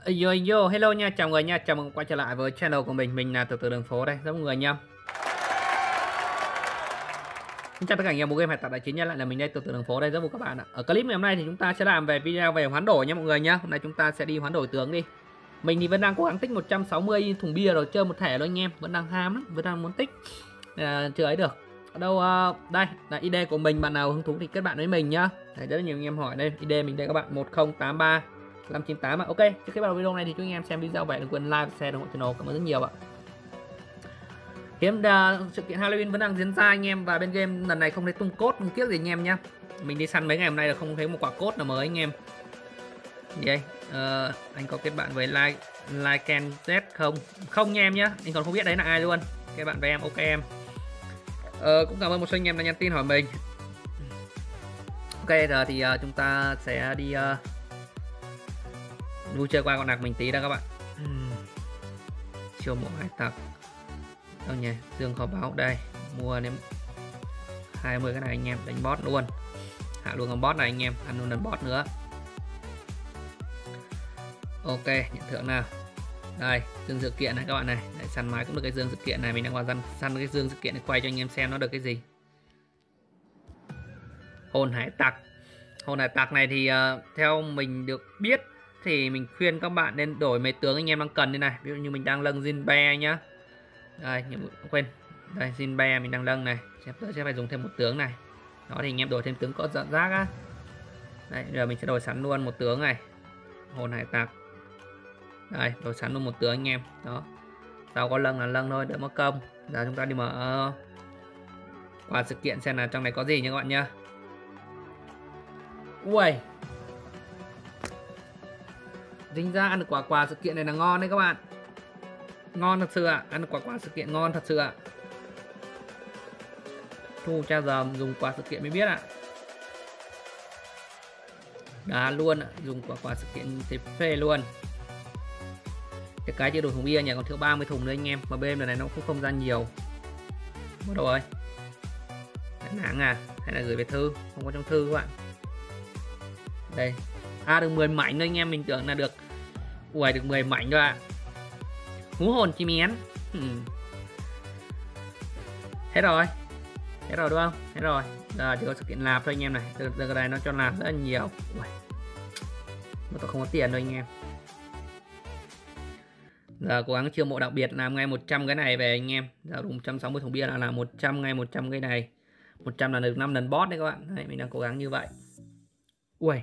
Yo yo, hello nha, chào người nha, chào mừng quay trở lại với channel của mình là từ từ đường phố đây, rất mọi người nha. Xin chào tất cả anh em bộ game hải tặc đại chiến nha, lại là mình đây từ từ đường phố đây, rất vui các bạn ạ. Ở clip ngày hôm nay thì chúng ta sẽ làm về video về hoán đổi nha mọi người nhá. Hôm nay chúng ta sẽ đi hoán đổi tướng đi. Mình thì vẫn đang cố gắng tích 160 thùng bia rồi chơi một thẻ thôi anh em, vẫn đang ham lắm, vẫn đang muốn tích. Chưa ấy được. Ở đâu đây là ID của mình, bạn nào hứng thú thì kết bạn với mình nhá. Đấy, rất là nhiều anh em hỏi đây, ID mình đây các bạn 1083 598 ạ. Ok, trước khi bắt đầu video này thì chúc anh em xem video vậy đừng quên like, share, ủng hộ channel, cảm ơn rất nhiều ạ. Hiện sự kiện Halloween vẫn đang diễn ra anh em, và bên game lần này không thấy tung cốt tung kiếc gì anh em nhá. Mình đi săn mấy ngày hôm nay là không thấy một quả cốt nào mới anh em. Vậy anh có kết bạn với like Z không? Không nha em nhá, anh còn không biết đấy là ai luôn. Kết bạn với em, ok em. Cũng cảm ơn một số anh em đã nhắn tin hỏi mình. Ok, giờ thì chúng ta sẽ đi vui chơi qua con nạc mình tí đã các bạn. Chiêu mộ hải tặc đâu nhỉ, dương kho báu đây, mua đến 20 cái này anh em, đánh boss luôn, hạ luôn con boss này anh em, ăn luôn lần boss nữa. Ok, nhận thưởng nào, đây dương sự kiện này các bạn này. Đấy, săn mái cũng được cái dương sự kiện này, mình đang vào săn cái dương sự kiện này, quay cho anh em xem nó được cái gì. Hồn hải tặc này thì theo mình được biết thì mình khuyên các bạn nên đổi mấy tướng anh em đang cần đây này. Ví dụ như mình đang lâng Jinbe nhá, đây nhiệm vụ quên, đây Jinbe mình đang lâng này, sẽ phải dùng thêm một tướng này. Đó thì anh em đổi thêm tướng có dọn rác á. Đây giờ mình sẽ đổi sẵn luôn một tướng này, hồn hải tặc. Đây đổi sẵn luôn một tướng anh em. Đó, sau có lâng là lâng thôi, đỡ mất công. Giờ chúng ta đi mở qua sự kiện xem là trong này có gì nha các bạn nhá. Ui, tính ra ăn được quả sự kiện này là ngon đấy các bạn, ngon thật sự ạ. Ăn được quả sự kiện ngon thật sự ạ. Thu cha giờ dùng quả sự kiện mới biết ạ. Đá luôn ạ, dùng quả sự kiện thì phê luôn. Cái chưa đủ thùng bia nhỉ, còn thiếu 30 thùng nữa anh em. Mà bên này nó cũng không ra nhiều. Bắt đầu rồi. Nắng à, hay là gửi về thư, không có trong thư các bạn. Đây, được 10 mảnh thôi anh em, mình tưởng là được. Ui, được 10 mảnh thôi ạ. Ngũ hồn chim én. Hết rồi đúng không? Hết rồi. Giờ chỉ có sự kiện nạp thôi anh em này. Từ cái này nó cho nạp rất là nhiều. Ui, mà tôi không có tiền đâu anh em. Giờ cố gắng chiêu mộ đặc biệt làm ngay 100 cái này về anh em. Giờ đủ 160 thùng bia là làm 100 ngay 100 cái này. 100 là được 5 lần boss đấy các bạn. Đấy, mình đang cố gắng như vậy. Ui,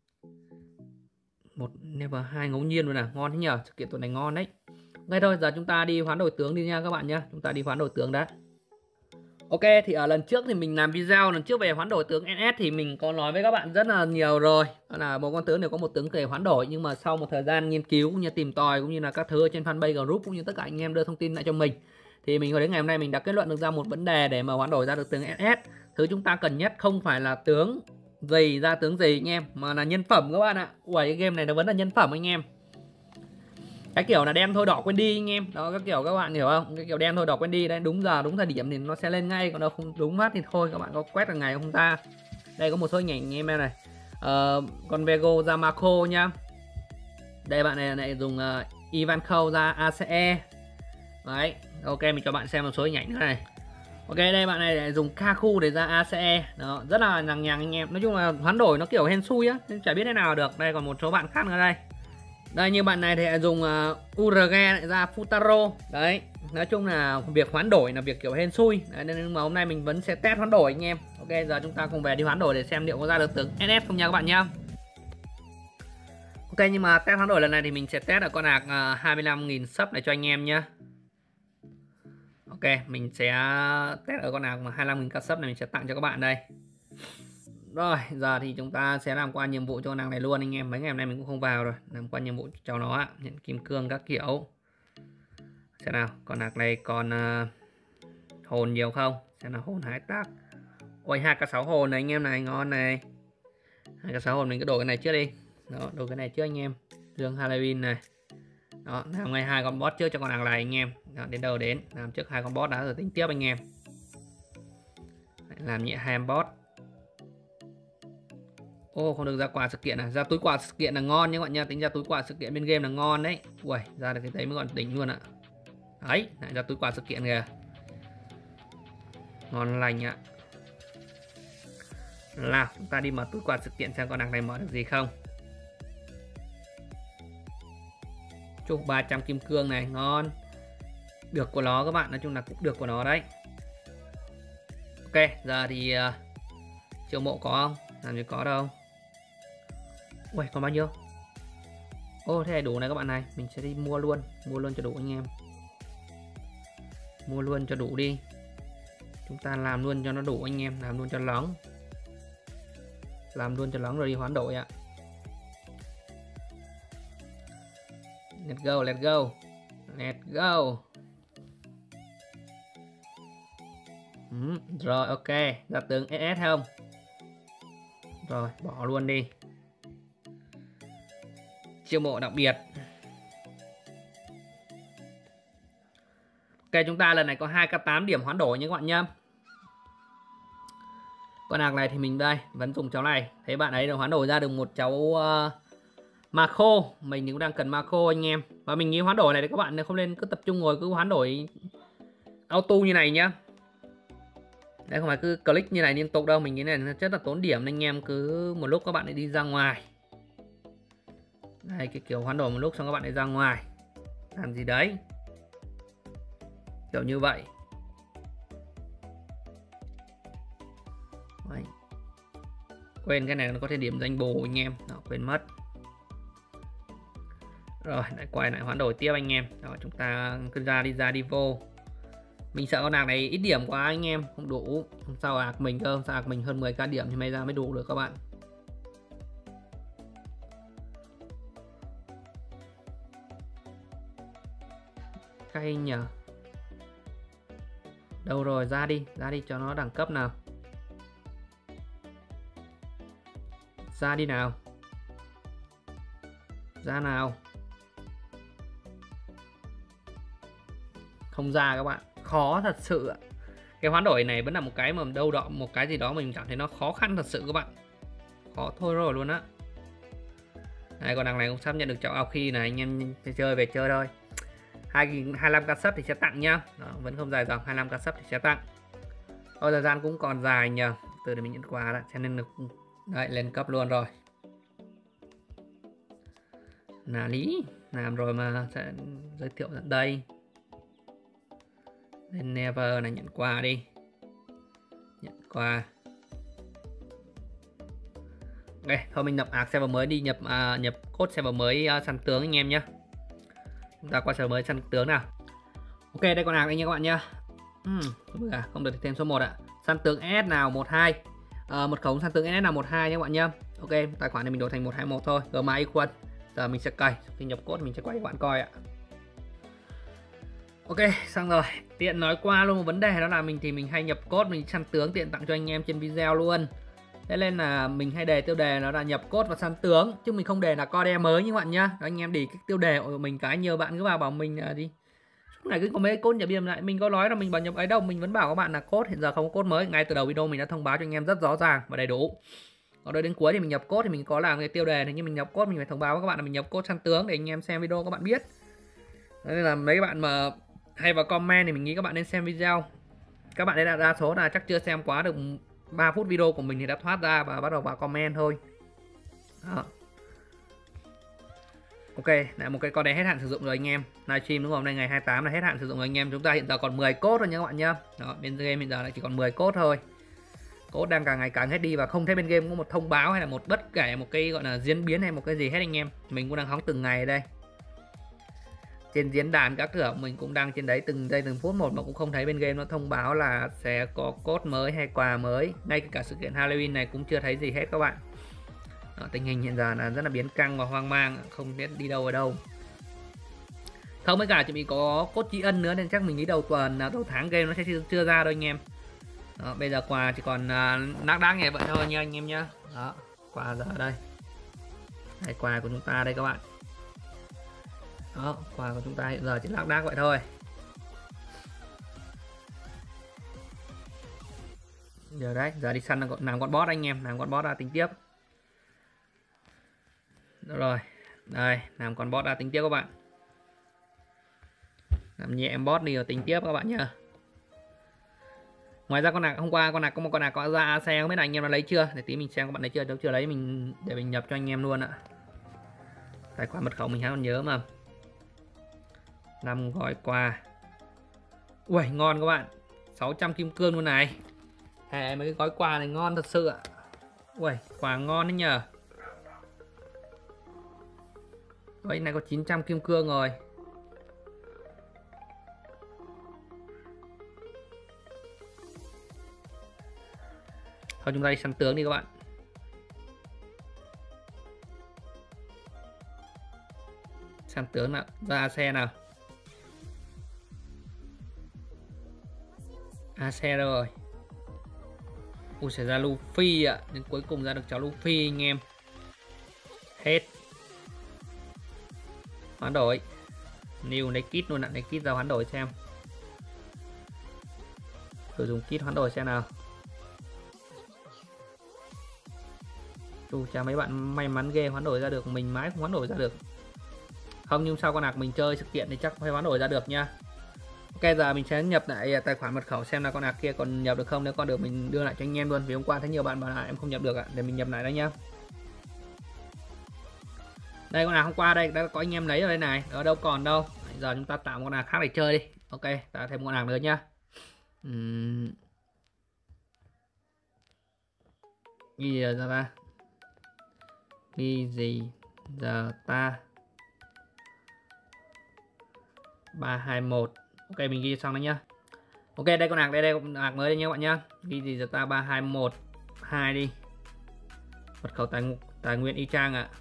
một level 2 ngẫu nhiên luôn à, ngon thế nhờ, sự kiện tuần này ngon đấy. Ngay thôi, giờ chúng ta đi hoán đổi tướng đi nha các bạn nhé. Chúng ta đi hoán đổi tướng đã. Ok, thì ở lần trước thì mình làm video lần trước về hoán đổi tướng NS thì mình có nói với các bạn rất là nhiều rồi. Đó là một con tướng đều có một tướng để hoán đổi, nhưng mà sau một thời gian nghiên cứu cũng như tìm tòi cũng như là các thứ ở trên fanpage group cũng như tất cả anh em đưa thông tin lại cho mình, thì mình hồi đến ngày hôm nay mình đã kết luận được ra một vấn đề để mà hoán đổi ra được tướng NS. Thứ chúng ta cần nhất không phải là tướng gì ra tướng gì anh em, mà là nhân phẩm các bạn ạ. Ui, cái game này nó vẫn là nhân phẩm anh em. Cái kiểu là đen thôi đỏ quên đi anh em. Đó, các kiểu các bạn hiểu không? Cái kiểu đen thôi đỏ quên đi đấy, đúng giờ đúng thời điểm thì nó sẽ lên ngay, còn đâu không đúng phát thì thôi các bạn có quét được ngày không ra. Đây có một số hình ảnh anh em này. Con Vego ra Marco nhá. Đây bạn này lại dùng Ivanko ra ACE. Đấy, ok mình cho bạn xem một số hình ảnh nữa này. Ok, đây bạn này lại dùng Kaku để ra ACE. Đó, rất là nhằng nhằng anh em. Nói chung là hoán đổi nó kiểu hên xui á, nên chả biết thế nào được. Đây còn một số bạn khác nữa đây. Đây như bạn này thì dùng URG lại ra Futaro. Đấy, nói chung là việc hoán đổi là việc kiểu hên xui. Đấy, nên mà hôm nay mình vẫn sẽ test hoán đổi anh em. Ok, giờ chúng ta cùng về đi hoán đổi để xem liệu có ra được tướng NS không nha các bạn nhá. Ok, nhưng mà test hoán đổi lần này thì mình sẽ test ở con hạc 25.000 sub này cho anh em nhá. Ok, mình sẽ test ở con hạc 25.000 sub này, mình sẽ tặng cho các bạn đây. Rồi, giờ thì chúng ta sẽ làm qua nhiệm vụ cho con nàng này luôn anh em. Mấy ngày hôm nay mình cũng không vào rồi. Làm qua nhiệm vụ cho nó ạ. Nhận kim cương các kiểu. Xem nào, con nàng này còn hồn nhiều không? Xem nào, hồn hải tặc. Ôi, 2k6 hồn này anh em này, ngon này. 2k6 hồn mình cứ đổi cái này trước đi. Đó, đổi cái này trước anh em. Dương Halloween này. Đó, làm ngay 2 con boss trước cho con nàng này anh em. Đó, đến đâu đến, làm trước 2 con boss đã rồi tính tiếp anh em. Làm nhẹ 2 boss. Ô, không được ra quà sự kiện à? Ra túi quà sự kiện là ngon nha các bạn nha. Tính ra túi quà sự kiện bên game là ngon đấy. Ui, ra được cái đấy mới gọi đỉnh luôn ạ. Đấy, lại ra túi quà sự kiện kìa. Ngon lành ạ. Nào, chúng ta đi mở túi quà sự kiện xem con hàng này mở được gì không. Chục 300 kim cương này, ngon. Được của nó các bạn, nói chung là cũng được của nó đấy. Ok, giờ thì chiêu mộ có không? Làm gì có đâu. Ui, còn bao nhiêu? Ô, thế này đủ này các bạn này. Mình sẽ đi mua luôn cho đủ anh em. Mua luôn cho đủ đi. Chúng ta làm luôn cho nó đủ anh em. Làm luôn cho lóng. Làm luôn cho lóng rồi đi hoán đổi ạ. Let's go, let's go. Let's go. Rồi, ok. Ra tướng SS không? Rồi, bỏ luôn đi. Chiêu mộ đặc biệt. Ok, chúng ta lần này có 2k8 điểm hoán đổi nha các bạn nhá. Con hàng này thì mình đây vẫn dùng cháu này. Thấy bạn ấy được hoán đổi ra được một cháu Macro. Mình cũng đang cần Macro anh em. Và mình nghĩ hoán đổi này thì các bạn không nên cứ tập trung ngồi cứ hoán đổi auto như này nhá. Đây không phải cứ click như này liên tục đâu. Mình nghĩ này nó rất là tốn điểm. Anh em cứ một lúc các bạn lại đi ra ngoài. Đây cái kiểu hoán đổi một lúc xong các bạn lại ra ngoài. Làm gì đấy. Kiểu như vậy. Đấy. Quên cái này nó có thể điểm danh bù anh em. Đó, quên mất. Rồi lại quay lại hoán đổi tiếp anh em. Đó, chúng ta cứ ra đi vô. Mình sợ con nàng này ít điểm quá anh em, không đủ. Sao ạc mình cơ, sao ạc mình hơn 10k điểm thì may ra mới đủ được các bạn. Cay nhờ. Đâu rồi, ra đi cho nó đẳng cấp nào. Ra đi nào. Ra nào. Không ra các bạn. Khó thật sự ạ. Cái hoán đổi này vẫn là một cái mà đâu đó một cái gì đó mình cảm thấy nó khó khăn thật sự các bạn. Khó thôi rồi luôn á. Đây, con đằng này cũng sắp nhận được cháu ao khi này, anh em chơi về chơi thôi. 25k sub thì sẽ tặng nhá. Đó, vẫn không dài dòng, 25k sub thì sẽ tặng. Thôi thời gian cũng còn dài nhờ. Từ để mình nhận quà đã, cho nên được đấy, lên cấp luôn rồi. Là lý làm rồi mà sẽ giới thiệu tận đây. Lên Never này, nhận quà đi. Nhận quà. Ok, thôi mình nhập server mới đi, nhập code server mới săn tướng anh em nhé. Chúng ta qua server mới săn tướng nào. Ok, đây con ạc anh em các bạn nhá. Không được thêm số 1 ạ. Săn tướng S nào 12. Mật khẩu săn tướng S nào 12 nha các bạn nhá. Ok, tài khoản này mình đổi thành 121 thôi. Gmail equal. Giờ mình sẽ cài, khi nhập code mình sẽ quay các bạn coi ạ. Ok, xong rồi. Tiện nói qua luôn một vấn đề đó là mình hay nhập code mình săn tướng tiện tặng cho anh em trên video luôn. Thế nên là mình hay đề tiêu đề nó là nhập code và săn tướng, chứ mình không đề là code mới như các bạn nhá. Đó, anh em để cái tiêu đề của mình cái nhiều bạn cứ vào bảo mình đi. Suốt ngày cứ có mấy code nhập điểm lại, mình có nói là mình bảo nhập ấy đâu, mình vẫn bảo các bạn là code hiện giờ không có code mới. Ngay từ đầu video mình đã thông báo cho anh em rất rõ ràng và đầy đủ. Còn đợi đến cuối thì mình nhập code thì mình có làm cái tiêu đề này, nhưng mình nhập code mình phải thông báo với các bạn là mình nhập code săn tướng để anh em xem video các bạn biết. Thế nên là mấy bạn mà hay vào comment thì mình nghĩ các bạn nên xem video. Các bạn ấy là đa số là chắc chưa xem quá được 3 phút video của mình thì đã thoát ra và bắt đầu vào comment thôi. Đó. Ok, lại một cái con này hết hạn sử dụng rồi anh em. Livestream đúng không? Hôm nay ngày 28 là hết hạn sử dụng rồi anh em. Chúng ta hiện giờ còn 10 code thôi nha các bạn nhá. Đó, bên game hiện giờ lại chỉ còn 10 code thôi. Code đang càng ngày càng hết đi và không thấy bên game có một thông báo hay là một bất kể một cái gọi là diễn biến hay một cái gì hết anh em. Mình cũng đang hóng từng ngày ở đây. Trên diễn đàn các cửa mình cũng đang trên đấy từng giây từng phút một mà cũng không thấy bên game nó thông báo là sẽ có code mới hay quà mới. Ngay cả sự kiện Halloween này cũng chưa thấy gì hết các bạn. Đó, tình hình hiện giờ là rất là biến căng và hoang mang, không biết đi đâu ở đâu. Không, với cả chuẩn bị có code tri ân nữa nên chắc mình nghĩ đầu tuần đầu tháng game nó sẽ chưa ra đâu anh em. Đó, bây giờ quà chỉ còn nác đác như vậy thôi nha anh em nhá. Đó, quà giờ đây. Đây quà của chúng ta đây các bạn. Đó, quà của chúng ta hiện giờ chỉ lác đác vậy thôi. Giờ đấy, giờ đi săn làm con boss anh em, làm con boss ra tính tiếp. Rồi, đây, làm con boss ra tính tiếp các bạn. Làm nhẹ em boss đi rồi tính tiếp các bạn nhá. Ngoài ra con nạc hôm qua con nạc có một con nạc có ra xe, không biết là anh em đã lấy chưa, để tí mình xem các bạn lấy chưa. Nếu chưa lấy mình để mình nhập cho anh em luôn ạ. Tài khoản mật khẩu mình còn nhớ mà. 5 gói quà. Ui ngon các bạn, 600 kim cương luôn này. Mấy cái gói quà này ngon thật sự ạ. Ui quà ngon đấy nhờ. Gói này có 900 kim cương rồi. Thôi chúng ta đi săn tướng đi các bạn. Săn tướng nào, ra xe nào. Xe rồi. Ui sẽ ra Luffy ạ. Đến cuối cùng ra được cháu Luffy anh em. Hết. Hoán đổi. New lấy kit luôn ạ. Lấy kit ra hoán đổi xem. Thử dùng kit hoán đổi xem nào. Chà mấy bạn may mắn ghê, hoán đổi ra được. Mình mãi không hoán đổi ra được. Không, nhưng sau con nạc mình chơi sự kiện thì chắc phải hoán đổi ra được nha. Ok, giờ mình sẽ nhập lại tài khoản mật khẩu xem là con nạc kia còn nhập được không. Nếu còn được mình đưa lại cho anh em luôn. Vì hôm qua thấy nhiều bạn bảo là em không nhập được ạ. Để mình nhập lại đây nhá. Đây con nạc hôm qua đây đã có anh em lấy rồi đây này. Ở đâu còn đâu. Giờ chúng ta tạo một con nạc khác để chơi đi. Ok, tạo thêm một con nạc nữa nhá. Ghi giờ ta. Ghi gì giờ ta 321. Ok mình ghi xong đấy nhá. Ok đây con nạc đây con nạc mới đây nha các bạn nhá. Ghi gì giờ ta 321 2 đi. Mật khẩu tài nguyên y chang ạ.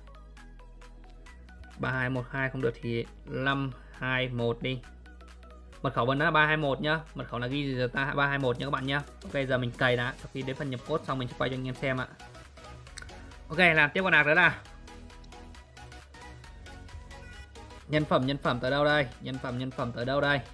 3212 không được thì 521 đi. Mật khẩu vẫn là 321 nhá. Mật khẩu là ghi gì giờ ta 321 nha các bạn nhá. Ok giờ mình cày đã. Sau khi đến phần nhập code xong mình sẽ quay cho anh em xem ạ. Ok làm tiếp con nạc nữa nào. Nhân phẩm tới đâu đây? Nhân phẩm tới đâu đây?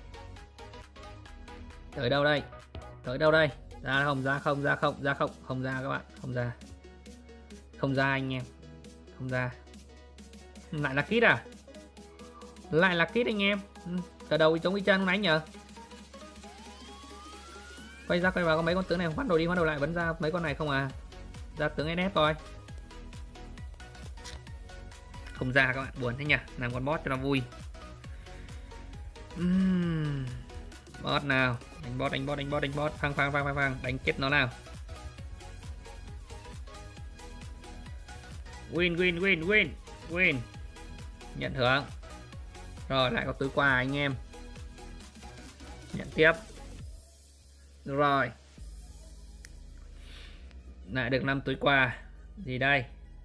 Tới đâu đây? Tới đâu đây? Ra không? Ra không? Ra không? Ra không? Không ra các bạn, không ra. Không ra anh em. Không ra. Lại là kit à? Lại là kit anh em. Từ đầu giống y chang lúc nãy nhờ. Quay ra quay vào có mấy con tướng này hoán đổi đi hoán đổi lại vẫn ra mấy con này không à? Ra tướng NS thôi. Không ra các bạn, buồn thế nhỉ. Làm con boss cho nó vui. Boss nào, đánh boss, phang, đánh chết nó nào. Win. Nhận thưởng. Rồi lại có túi quà anh em. Nhận tiếp. Rồi. Lại được 5 túi quà. Gì đây?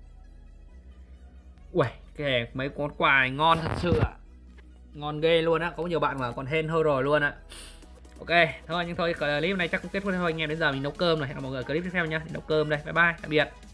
Uầy, kìa mấy con quà này ngon thật sự ạ. Ngon ghê luôn á, có nhiều bạn mà còn hên thôi rồi luôn ạ. Ok, thôi nhưng thôi clip này chắc cũng kết thúc thôi anh em, đến giờ mình nấu cơm rồi. Hẹn gặp mọi người clip tiếp theo nha. Nấu cơm đây. Bye bye, tạm biệt.